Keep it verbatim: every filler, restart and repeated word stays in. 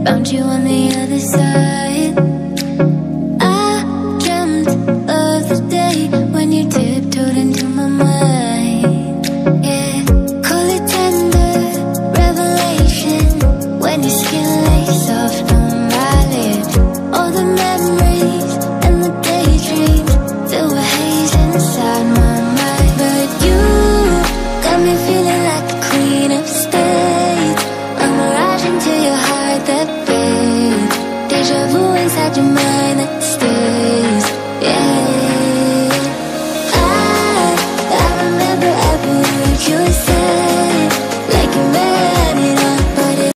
found you on the other side. I dreamt of the day when you tiptoed into my mind. Yeah, call it tender revelation when your skin lay soft on my lips. All the memories and the daydreams fill a haze inside my mind. But you got me feeling like the queen of spades, a mirage into your heart that fades. Deja vu inside your mind.